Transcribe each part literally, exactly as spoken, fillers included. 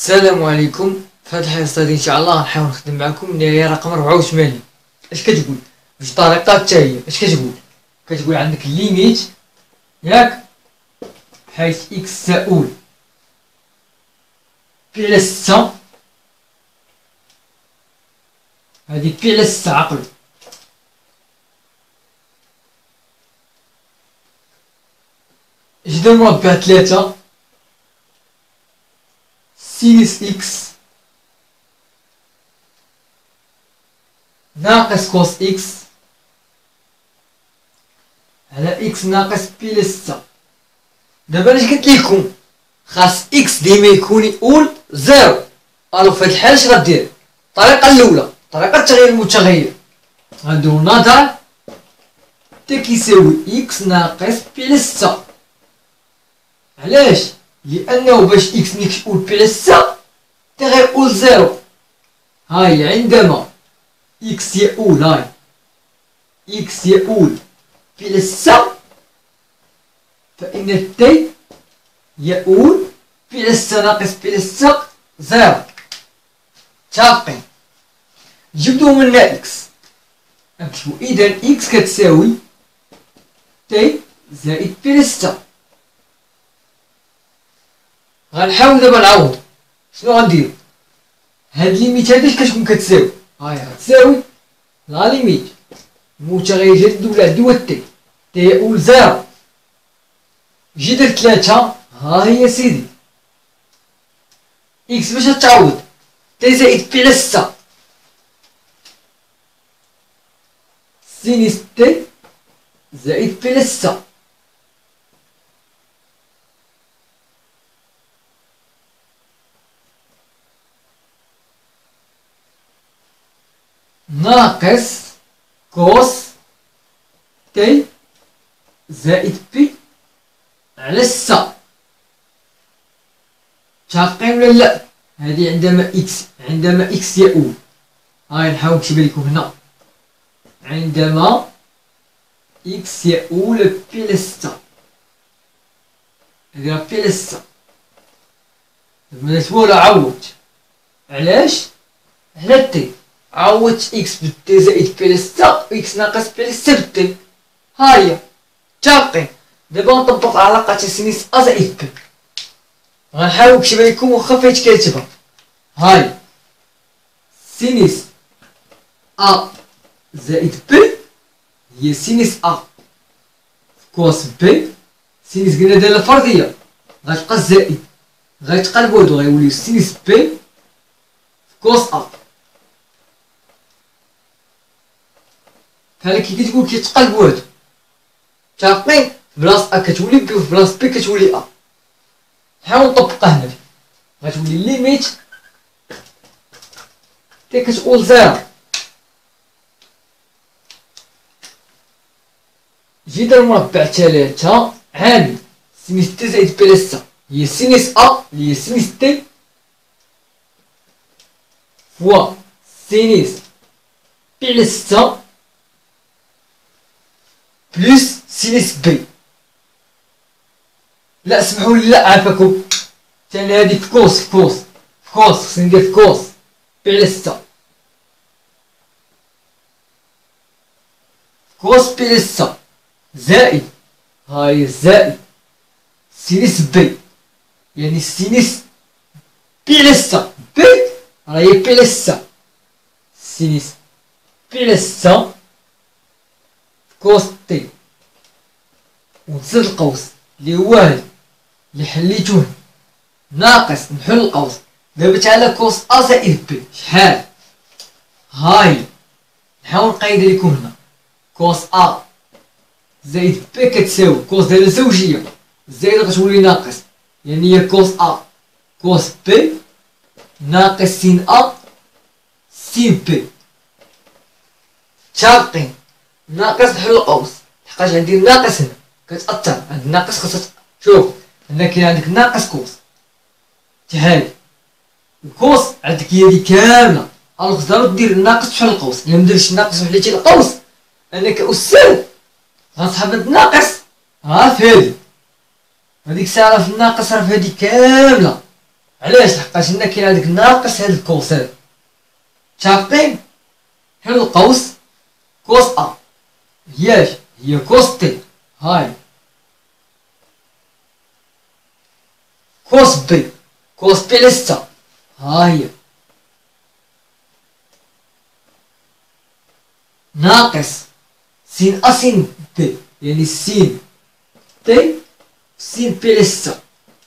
السلام عليكم. في هذه الحصة ان شاء الله غنحاول نخدم معكم اللي هي رقم أربعة وثمانين. اش كتقول بطريقة حتى هي؟ اش كتقول؟ كتقول عندك ليميت ياك حيث اكس تساوي بي على ستة، هادي بي على ستة عقل جذر مربع ثلاثة سينيس اكس ناقص كوس اكس على اكس ناقص بي على ستة. دابا اش قلت لكم؟ خاص اكس ديما يكون يقول زيرو. الو في هاد الحال اش غدير؟ الطريقة الأولى طريقة تغيير المتغير، غنديرو نضع تا كيساوي اكس ناقص بي على ستة. علاش؟ لأنه باش اكس ملي كتقول بي على ستة تا غيقول زيرو. هاي عندما اكس يقول هاي اكس يقول بي على ستة فإن التي يقول بي على ستة ناقص بي على ستة زيرو. متفقين؟ جبدو منا اكس، نكتبو إذا اكس كتساوي تي زائد بي على ستة. غنحاول دابا نعوض. شنو غندير؟ هاد ليميت هادي اش كتكون كتساوي؟ هاي غتساوي لا ليميت المتغير جديد ولا عندي هو تي، تي يقول زيرو جذر ثلاثة. ها هي سيدي اكس باش تعوض تي زائد بي على ستة سينيس تي زائد بي على ستة ناقص كوس تي زائد بي على ستة. متفقين ولا لا؟ هذه عندما اكس عندما اكس يقول، هاي نحاول نكتب لكم هنا عندما اكس يقول بي على ستة، ندير بي على ستة مادرت والو عوضت. علاش؟ على تي عوضت اكس بالتي زائد بي على ستة و اكس ناقص بي على ستة بالتي. هاهي متفقين؟ دابا نطبق علاقة سينيس ا زائد بي. غنحاول نكتب لكم واخا فايت كاتبها. هاي سينيس ا زائد بي هي سينيس ا كوس بي. سينيس قلنا دايره فرديه غتبقى زائد، غيتقلبو هادو غيوليو سينيس بي كوس ا. بحال كي كتقول كيتقلبو هادو. متفقين؟ بلاص ا كتولي بي وفي بلاص بي كتولي ا. نحاول نطبقها هنا غتولي ليميت تي كتقول زيرو جذر مربع ثلاثة عامل سينيس تي زائد بي على ستة هي سينيس ا اللي هي سينيس تي فوا سينيس بي على ستة بلس سينيس بي. لا اسمحوا لي، لا عافاكم، ثاني هادي في كوس في كوس في كوس خصني ندير في كوس بي على ستة كوس بي على ستة زائد هاي زائد سينيس بي، يعني سينيس بي على ستة بي راهي بي على ستة سينيس بي على ستة كوس تي ونزيد القوس اللي هو هاد اللي حليتو هنا ناقص نحل القوس. دابا تعالى كوس ا زائد بي شحال؟ هاي نحاول نقيد لكم هنا كوس ا زائد بي كتساوي كوس دايره زوجيه زائد غتولي ناقص، يعني هي كوس ا كوس بي ناقص سين ا سين بي. متفقين؟ ناقص نحل القوس لحقاش عندي ناقص هنا كتأثر، عند الناقص خاصها شوف هنا كاين عندك ناقص كوس تهالي الكوس عندك هي هادي كامله. الوغ ضروري دير الناقص تحل القوس، الا مديرتش الناقص وحليتي القوس انا كأستاذ غنسحب هاد الناقص ها في هادي، هاديك الساعه في الناقص راه في هادي كامله علاش؟ لحقاش هنا كاين هذاك ناقص هاد الكوس هذا، متفقين؟ حل القوس كوس ا هياش هي كوس تي، هاي كوس بي كوس بي لستا، ها هي ناقص سين ا سين بي، يعني سين تي سين بي لستا،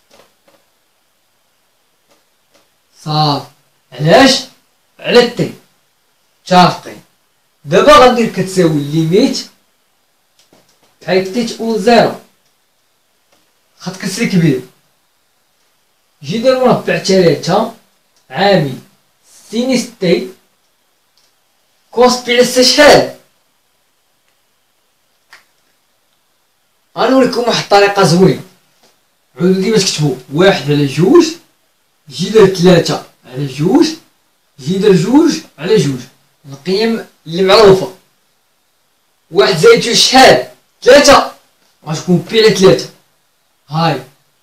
صافي. علاش؟ على التي، متفقين؟ دابا غندير كتساوي ليميت بحيث تي تكون زيرو، خط كسر كبير، جي دير مربع تلاتة عامل سينيس تي كوس بي لستا شحال؟ غنوريكم واحد الطريقة زوينة، عودو ديما تكتبو واحد على جوج، جي دير تلاتة على جوج، جي دير جوج على جوج، القيم اللي معروفة، واحد زائد جوج شحال؟ تلاتة، غتكون بي على تلاتة، هاي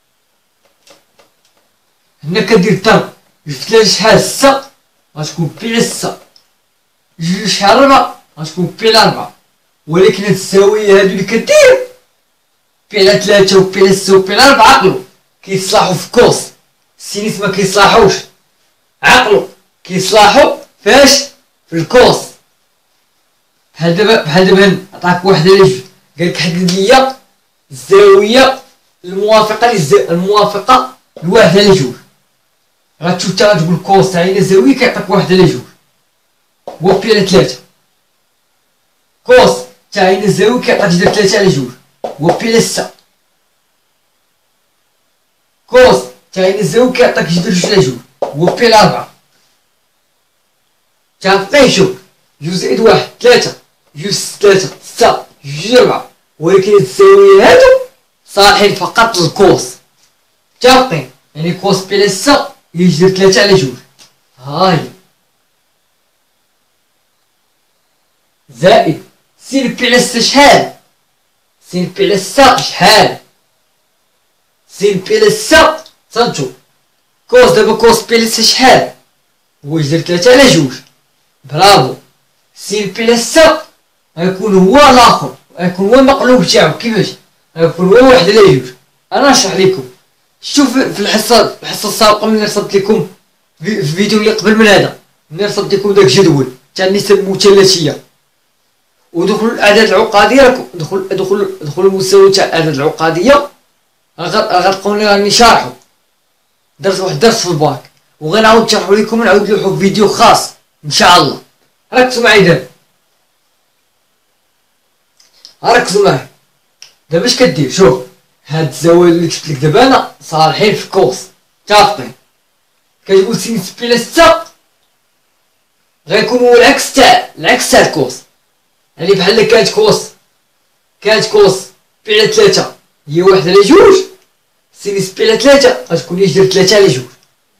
هنا كدير ضرب، جوج في تلاتة شحال؟ ستة، غتكون بي على ستة، جوج شحال؟ ربعة، غتكون بي على ربعة، ولكن هاد التساوية هادو اللي كدير بي على تلاتة وبي على ستة وبي على ربعة عقلو كيتصلاحو في كوس، السينيس ما كيصلاحوش، عقلو كيصلاحو فاش؟ في الكوس. بحال دابا بحال دابا عطاك واحد على جوج، قالك حدد ليا الزاوية الموافقة للز... الموافقة لواحد على جوج، غتشوف نتا غتقول كوس عين زاوية كيعطيك واحد على جوج هو بي على تلاتة، كوس تا عين الزاوية كيعطيك جدر تلاتة على جوج هو بي على ستة، كوس تا عين الزاوية كيعطيك جدر جوج على جوج هو بي على ربعة. متفقين؟ شوف جوج زائد واحد تلاتة، جوج تلاتة ستة، جوج ربعة، ولكن هاد الزاوية هادو صالحين فقط للكوس، متفقين؟ يعني كوس بي على ستة هي جدر تلاتة على جوج، هاهي زائد سين بي على ستة شحال؟ سين بي على ستة شحال؟ سين بي على ستة صنتو كوس، دابا كوس بي على ستة شحال؟ هو جدر تلاتة على جوج، برافو. سين بي على ستة غيكون هو الاخر، غيكون هو المقلوب تاعو، كيفاش؟ غيكون هو واحد على جوج. انا نشرح لكم، شوف في الحصه الحصه السابقه ملي رصدت لكم في الفيديو اللي قبل من هذا، ملي رصدت لكم داك الجدول تاع النسب المثلثيه ودخلوا الاعداد العقاديه، راكم دخل دخل دخلوا المستوى تاع الاعداد العقاديه، غتلقاوني راني شارحو، درت واحد الدرس في الباك وغنعاود نشرحو لكم، نعاود نلوحو في فيديو خاص ان شاء الله. ركزوا معايا دابا، ركزوا معايا دابا اش كدير؟ شوف هاد الزوايا اللي كتبت لك دابا انا صالحين في كوس، متفقين؟ كتقول سينيس بي على ستة غيكون هو العكس تاع العكس تاع الكوس، يعني بحال كانت كوس كانت كوس بي على تلاتة هي واحد على جوج، سينيس بي على تلاتة غتكون هي جدر تلاتة على جوج،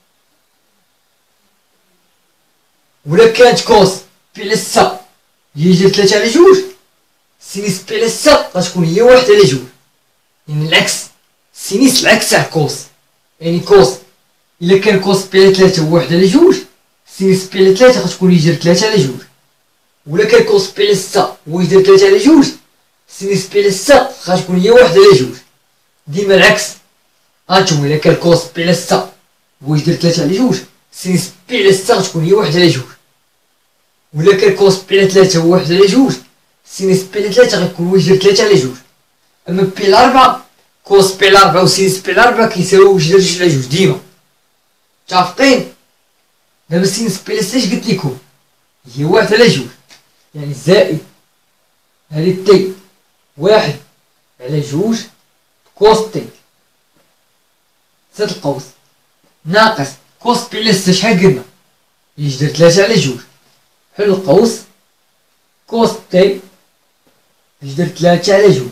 ولا كانت كوس بي على ستة هي جدر تلاتة على جوج، سينيس بي على ستة غتكون هي واحد على جوج، يعني العكس، سينيس العكس تاع كوس، يعني كوس إلا كان كوس بي على تلاتة هو واحد على جوج، سينيس بي على تلاتة غتكون هي جدر تلاتة على جوج، ولا كان كوس بي على ستة هو يدير تلاتة على جوج، سينيس بي على ستة غتكون هي واحد على جوج، ديما العكس. هانتوما إلا كان كوس بي على ستة هو يدير تلاتة على جوج، سينيس بي على ستة غتكون هي واحد على جوج، ولا كان كوس بي على تلاتة هو واحد على جوج، سينيس بي على تلاتة غيكون هو يدير تلاتة على جوج. أما بي على ربعة كوس بي على ربعة وسينيس بي على ربعة كيساويو جدر جوج على جوج ديما، متفقين؟ دابا سينيس بي على ستة اش قلت لكم؟ هي واحد على جوج، يعني زائد هادي تي واحد على جوج كوس تي زائد القوس ناقص كوس بي على ستة شحال قلنا؟ يجدر تلاتة على جوج، حل القوس كوس تي يجدر تلاتة على جوج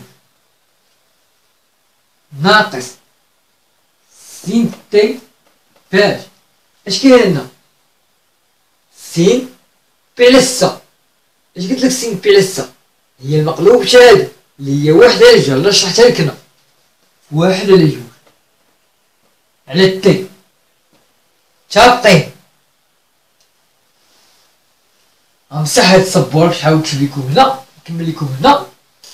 ناقص سين تي فاش اش كاين هنا؟ سين بي على ستة، اش قلت لك؟ سين بي على ستة هي المقلوب تاعها اللي هي واحد على جوج، يلاه شرحتها لك هنا، واحد على جوج على تي متفقين؟ غنمسح هاد السبورة باش نحاول نكتب لكم هنا، نكمل لكم هنا.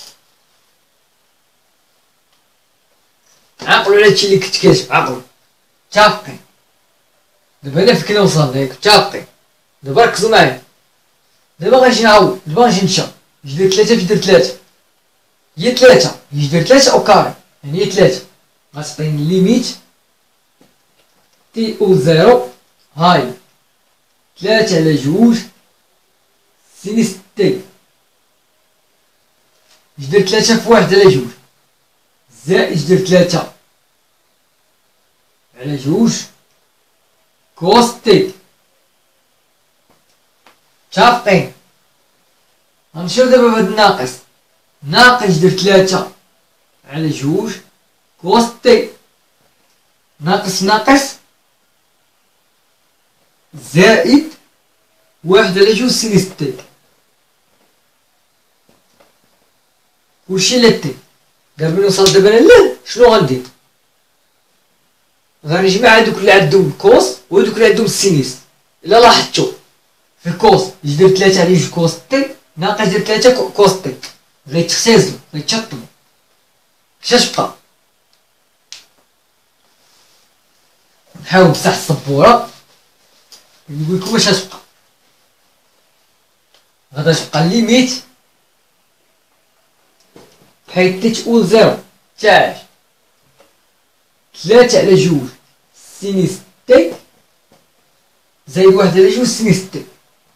عقلوا على هادشي اللي كنت كاتب، عقلوا. متفقين؟ دابا هنا فين كنا وصلنا ياك، متفقين؟ دابا ركزوا معايا. دابا غنجي نعاود، دابا غنجي نشا جدير تلاتة في جدير تلاتة هي تلاتة، هي جدير تلاتة أو كاري، يعني هي تلاتة. غتعطيني ليميت تي أو زيرو، هاي تلاتة على جوج سينيس تي جدير تلاتة في واحد على جوج زائد جدير تلاتة على جوج كوس تي. متفقين؟ غنمشيو دابا بهاد الناقص، ناقص جدير تلاتة على جوج كوس تي ناقص ناقص زائد واحد على جوج سينيس تي، كلشي على تي. دابا نوصل دابا لله، شنو غندير؟ غنجمع هادوك اللي عندهم كوس وهادوك اللي عندهم سينيس. الا لاحظتو في الكوس جدير تلاتة على جوج كوس تي ناقص جدير تلاتة كوس تي، غيتختزلو غيتشطبو. كيفاش بقى؟ نحاول نمسح السبورة نقول لكم واش غتبقى. غادا تبقى ليميت بحيث تي تقول زيرو تاع تلاتة على جوج سينيس تي زائد واحد على جوج سينيس تي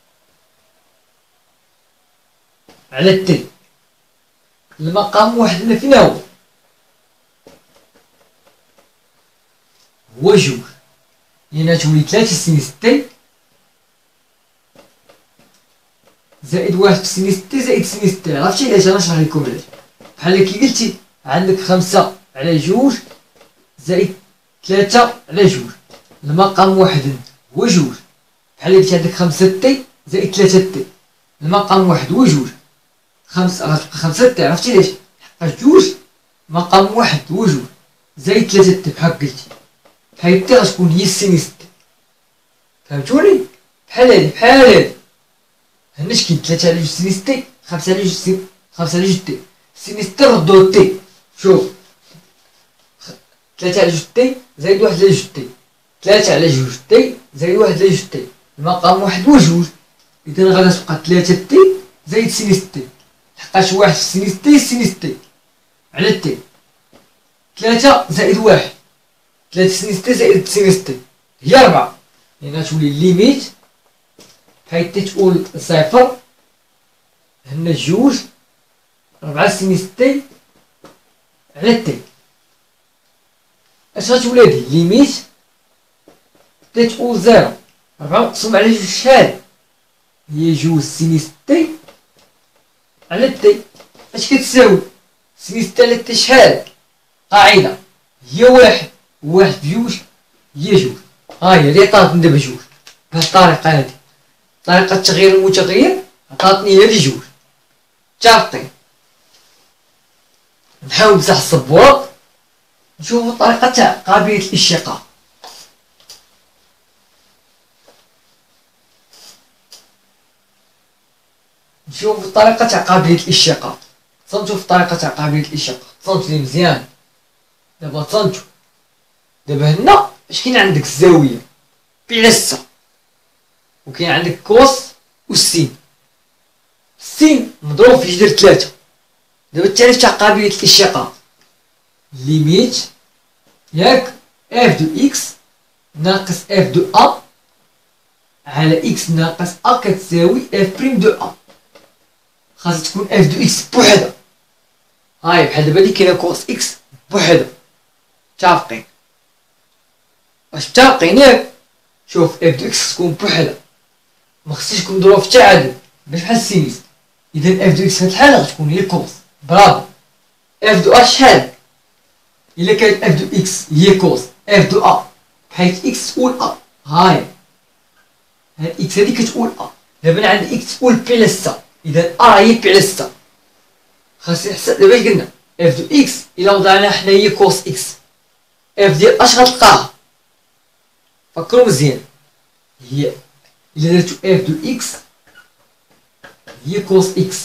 على تي. المقام واحد اللي فينا هو هو جوج، لأن تولي تلاتة سينيس تي زائد واحد في سينيس تي زائد سينيس تي. عرفتي علاش؟ انا نشرح لكم علاش. بحال كي قلتي عندك خمسة على جوج زائد تلاتة على جوج، المقام واحد هو جوج. بحال قلتي عندك خمسة تي زائد تلاتة تي، المقام واحد هو جوج. خمسة غتبقى خمسة تي، عرفتي علاش؟ حقاش جوج مقام واحد هو جوج زائد تلاتة تي بحال قلتي، بحال تي غتكون هي سينيس تي. فهمتوني؟ بحال هادي بحال هادي هنا شكين تلاتة على جوج سينيس تي، خمسة على جوج سين خمسة على جوج تي، سينيس تي ردو تي. شوف تلاتة على جوج تي زائد واحد على جوج تي، تلاتة على جوج تي زائد واحد على جوج تي، المقام واحد هو جوج. إذا غادا تبقى تلاتة تي زائد سينيس تي، لحقاش واحد في سينيس تي سينيس تي على تي، تلاتة زائد واحد تلاتة سينيس تي زائد سينيس تي هي ربعة. يعني غتولي ليميت بحيث تي تقول صفر هنا جوج ربعة سينيس تي على تي. اش غتولي هادي؟ ليميت تي تقول زيرو ربعة مقسوم على جوج شحال؟ هي جوج سينيس تي على تي. اش كتساوي؟ سينيس تي على تي شحال؟ قاعدة هي واحد، واحد في جوج هي جوج. ها هي اللي عطاتني دابا جوج بهاد الطريقة هادي، طريقة تغيير المتغير عطاتني هادي جوج. متفقين؟ نحاول نمسح السبورة نشوفو الطريقة تاع قابلية الاشتقاق. نشوفو الطريقة تاع قابلية الاشتقاق. تصنتو في الطريقة تاع قابلية الاشتقاق، تصنتو لي مزيان. دابا تصنتو دابا هنا اش كاين عندك؟ الزاوية بلاصة، وكاين عندك كوس والسين. السين مضروب في جذر تلاتة. دابا التعريف تاع قابلية الاشتقاق ليميت ياك اف دو اكس ناقص اف دو ا على اكس ناقص ا كتساوي اف بريم دو ا. خاصها تكون اف دو اكس بوحدها. هاي بحال دابا اللي كاينه كوس اكس بوحدها. متفقين؟ واش متفقين ياك؟ شوف اف دو اكس تكون بوحدها، مخصيش تكون مضروب في تعادل باش بحال السينيس. اذا اف دو اكس في هاد الحالة غتكون هي كوس. برافو. اف دو ا شحال؟ الا كانت اف دو اكس هي كوس اف دو ا بحيث اكس تقول ا، هاي هاد اكس هادي كتقول ا. دابا انا عندي اكس تقول بلاصة، اذا ا هي بلاصة. خاصني نحسب دابا اش قلنا؟ اف دو اكس الا وضعنا حنا هي كوس اكس، اف ديال اش غتلقاها؟ فكروا مزيان. هي إلا درتو اف دو اكس هي كوس اكس،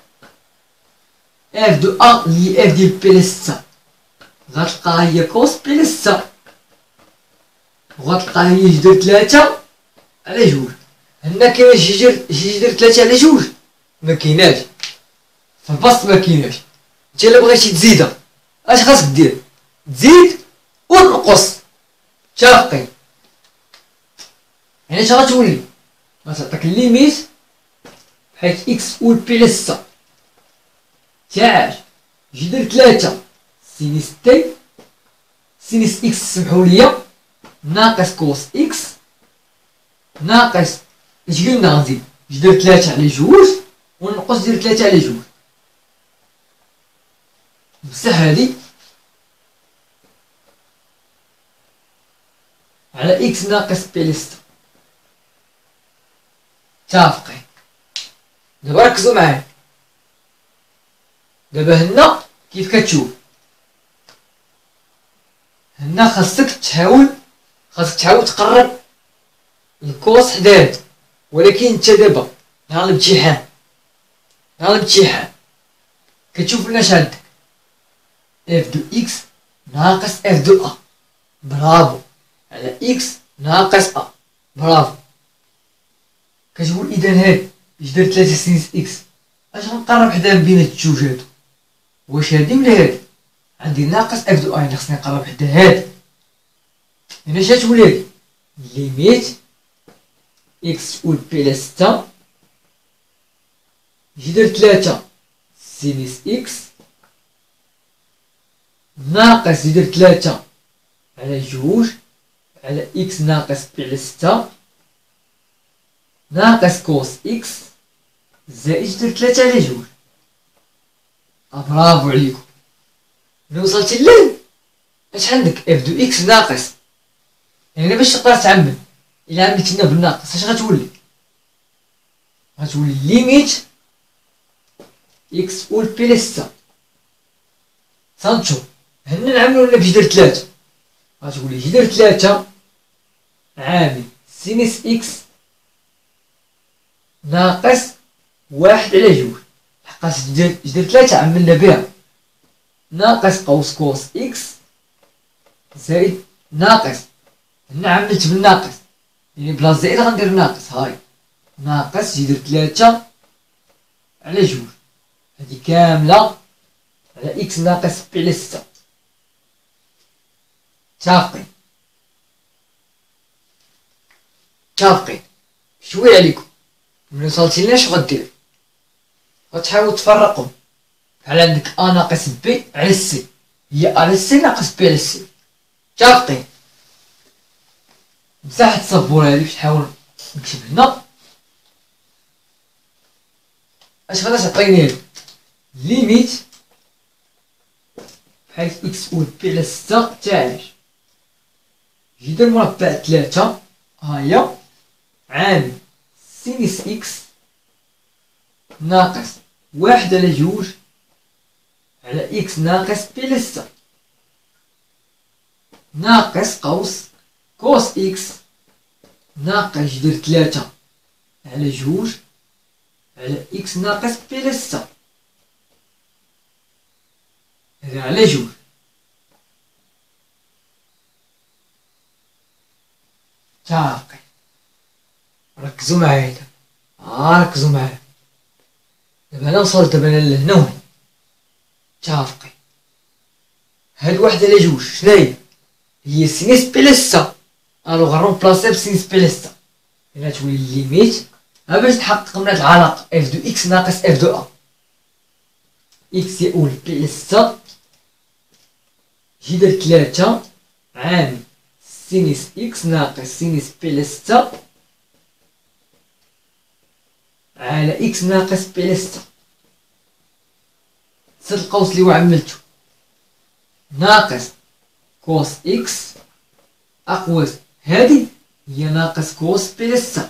اف دو ا اللي هي اف ديال بي على ستة غتلقاها هي كوس بي على ستة، وغتلقاها هي جذر تلاتة على جوج. هنا كاين جذر جذر تلاتة على جوج مكيناش في البسط، مكيناش. نتا إلا بغيتي تزيدها اش خاصك دير؟ تزيد وتنقص. متفقين؟ يعني اش غتولي؟ غتعطيك الليميت بحيث اكس اول بي على ستة تاع جذر تلاتة سينيس تي سينيس اكس سمحوليا ناقص كوس اكس ناقص اش قلنا غنزيد جذر تلاتة على جوج ونقص جذر تلاتة على جوج. بصح هادي على اكس ناقص بي على ستة. متفقين؟ دابا ركزو معايا. دابا هنا كيف كتشوف هنا خاصك تحاول خاصك تحاول تقرب الكوس حداه، ولكن انت دابا نهار الامتحان نهار الامتحان كتشوف لنا اش عندك اف دو اكس ناقص اف دو ا. برافو، على اكس ناقص ا. برافو. كتقول اذا هاد جذر تلاتة سينيس اكس اش غنقرب حدا بين هاد الجوج هادو؟ واش هادي ولا هادي؟ عندي ناقص اف دو ا يعني خصني نقرب حدا هادي. هنا اش غتولي هادي؟ ليميت اكس تقول بي على ستة جذر تلاتة سينيس اكس ناقص جذر تلاتة على جوج على اكس ناقص بي على ستة ناقص كوس اكس زائد جذر تلاتة على جوج. برافو عليكم. ملي وصلتي للين اش عندك؟ اف دو اكس ناقص، يعني باش تقدر تعمل الى عملتينا بالناقص اش غتولي؟ غتولي ليميت اكس اول بي على ستة. سانتشو هنا نعملو لنا بجذر تلاتة، غتولي جذر تلاتة عامل سينيس اكس ناقص واحد على جوج، لحقاش جذر تلاتة عملنا بها ناقص قوس كوس اكس زائد ناقص. هنا عملت بالناقص يعني بلا زائد غندير ناقص، هاي ناقص جذر تلاتة على جوج هادي كاملة على اكس ناقص بي على ستة. متفقين؟ متفقين. شويه عليكم. ملي وصلتي لنا اش غدير؟ غتحاول تفرقهم. بحال عندك ا ناقص بي على سي هي ا على سي ناقص بي على سي. متفقين؟ مساحة السبورة هادي باش نحاول نكتب هنا اش غادا تعطيني هادي؟ ليميت بحيث اكس اول بي على ستة تاع جذر مربع تلاتة هاهي عامل سينيس اكس ناقص واحد على جوج على اكس ناقص بي على ستة ناقص قوس كوس اكس ناقص جذر تلاتة على جوج على اكس ناقص بي على ستة هذا على جوج. متفقين؟ ركزوا معايا دابا، اه ركزوا معايا دابا. انا وصلت دابا انا لهنا وهنا. متفقين؟ هاد واحد على جوج شناهي؟ هي سينيس بي على ستة، الوغ غنرومبلاسي بسينيس بي على ستة. هنا تولي ليميت ها باش نحقق من هاد العلاقة اف دو اكس ناقص اف دو ا. اكس يؤول بي على ستة جذر تلاتة عامل سينيس اكس ناقص سينيس بي على ستة على اكس ناقص بي على ستة. سد القوس اللي هو عملتو ناقص كوس اكس اقواس هادي هي ناقص كوس بي على ستة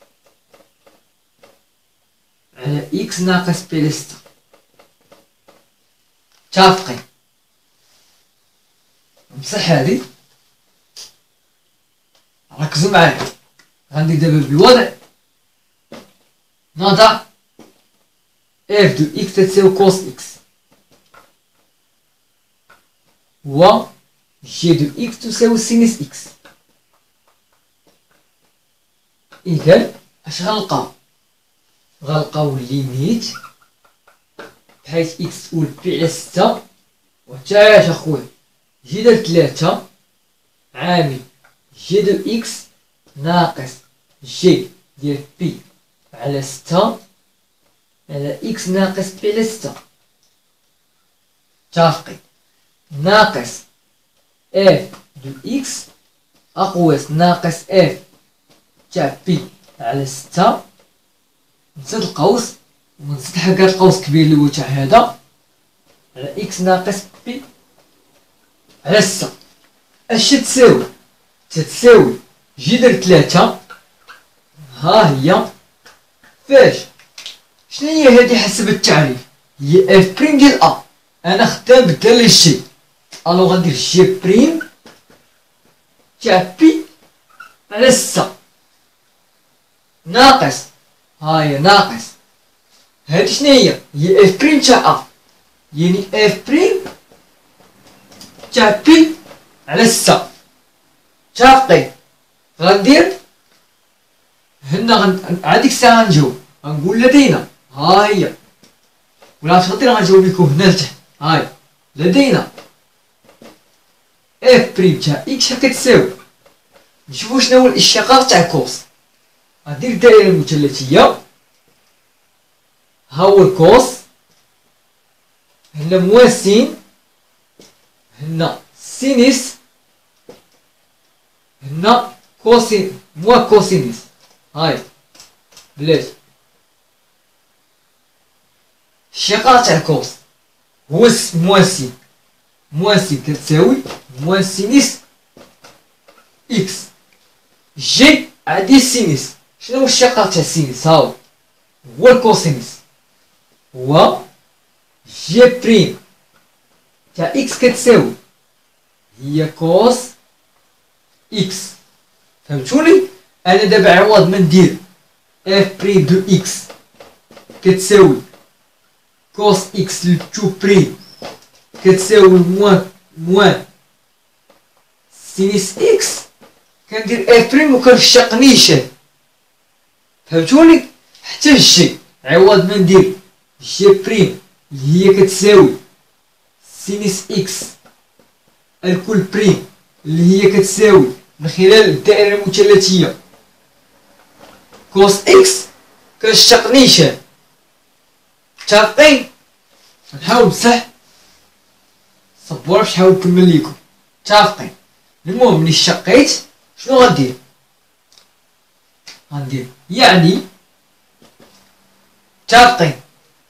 على اكس ناقص بي على ستة. متفقين؟ بصح هادي ركزوا معايا غندير دابا بالوضع نضع اف دو اكس تساوي كوس اكس و جي دو اكس تساوي سينيس اكس. اذا اش غنلقاو؟ غنلقاو ليميت بحيث اكس تقول بي على ستة وحتى اش اخويا جي ديال تلاتة عامل جي دو اكس ناقص جي ديال بي على ستة على اكس ناقص بي على ستة متفقين. ناقص اف دو اكس اقواس ناقص اف تاع بي على ستة، نزيد القوس ونزيد حق هاد القوس كبير اللي هو تاع هذا على اكس ناقص بي على ستة. اش تساوي؟ تتساوي جي در تلاتة ها هي فاش شنو هي هادي حسب التعريف؟ هي اف بريم ديال ا، انا خدام بالداله الجي، الو غندير جي بريم تاع بي على ستة ناقص ها هي ناقص هادي شنو هي؟ هي اف بريم تاع ا، يعني اف بريم تاع بي على ستة. متفقين؟ غندير هنا غن... هاديك الساعة غنجاوب غنقول لدينا ها هي، ولا اش غندير غنجاوب لكم هنا لتحت هاي لدينا اف بريم تاع اكس كتساوي، نشوفو شنو هو الاشتقاق تاع كوس. غندير الدائرة المثلثية ها هو الكوس، هنا مواسين، هنا سينيس، هنا كوسين موا كوسينيس هاي بلاتي. الشقاق تاع الكوس هو مواسين، مواسين كتساوي مواسينيس اكس جي عادي سينيس. شنو هو الشقاق تاع السينيس؟ هاو هو الكوسينيس، هو جي بريم تاع اكس كتساوي هي كوس اكس. فهمتوني؟ انا دابا عوض ما ندير اف بريم دو اكس كتساوي كوس اكس لتو بريم كتساوي موان موان سينيس اكس، كندير اف بريم وكنشق نيشان. فهمتوني؟ حتى الجي عوض ما ندير جي بريم اللي هي كتساوي سينيس اكس الكل بريم اللي هي كتساوي من خلال الدائرة المثلثية كوس اكس كنشق نيشان. متفقين؟ نحاول بصح صبورة باش نحاول نكمل ليكم. متفقين؟ المهم ملي شقيت شنو غندير؟ غندير يعني متفقين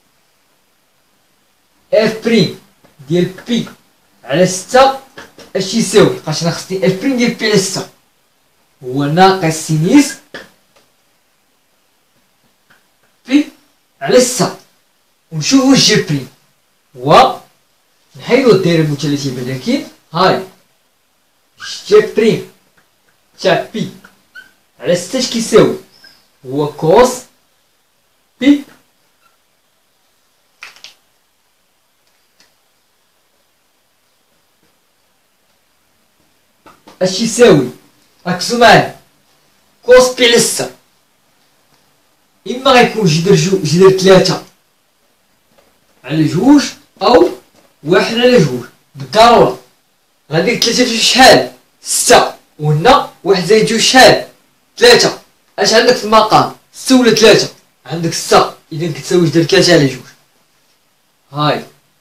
اف بريم ديال بي على ستة اش يساوي؟ بقاش انا خصني اف بريم ديال بي على ستة هو ناقص سينيس بي على ستة، ونشوفو جي بريم و نحيدو الدائرة المثلثية بلكن هاي جي بريم تاع بي على ستة اش كيساوي؟ هو كوس بي اش يساوي؟ ركزو معايا، كوس بي على ستة اما غيكون جذر جو جذر تلاتة على جوج او واحد على جوج بالضرورة. غندير تلاتة في شحال؟ ستة، وهنا واحد زائد جوج شحال؟ تلاتة. اش عندك في المقام؟ ستة ولا تلاتة؟ عندك ستة، اذا كتساوي جذر تلاتة على جوج. هاي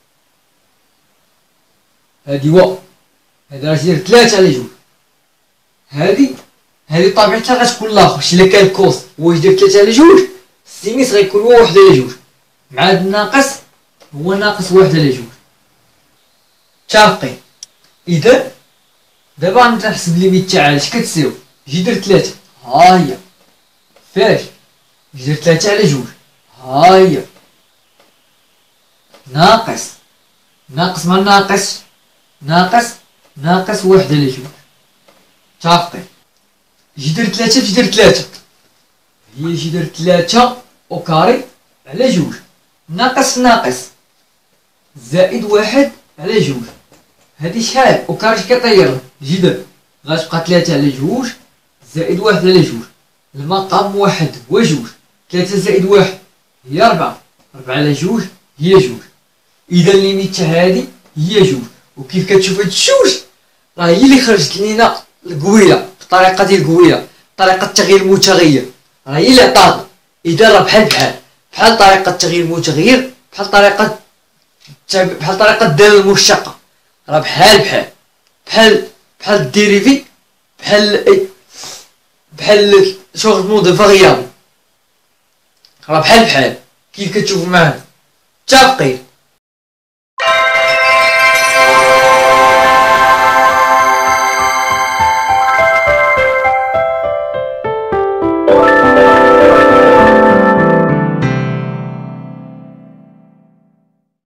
هادي وا هادي راه جذر تلاتة على جوج، هادي هادي طبيعتها غتكون لاخر. شتي الا كان كوس هو جذر تلاتة على جوج السينيس غيكون هو واحد على جوج مع هاد الناقص هو ناقص واحد على جوج. متفقين؟ اذا دابا غنبدا نحسب ليميت تاعها اش كتساوي؟ جذر تلاتة ها هي فاش جذر تلاتة على جوج ها هي ناقص ناقص مع ناقص ناقص ناقص واحد على جوج. متفقين؟ جذر ثلاثة في جذر ثلاثة هي جذر ثلاثة أو كاري على جوج ناقص ناقص زائد واحد على جوج. هادي شحال أو كاري كيطير جذر غتبقى ثلاثة على جوج زائد واحد على جوج. المقام واحد هو جوج، ثلاثة زائد واحد هي ربعة، ربعة على جوج هي جوج. إذا الليميت تاع هادي هي جوج. وكيف كتشوف هاد الجوج راه هي اللي خرجت لينا القويله بطريقه ديال القويله، طريقه تغيير المتغير راه هي اللي عطاتنا. اذا راه بحال بحال بحال طريقه تغيير المتغير بحال طريقه بحال طريقه الداله المشتقه راه بحال بحال بحال بحال الديريفي بحال بحال شونجمون دو فاريابل راه بحال بحال كيف كتشوفوا معانا. متفقين؟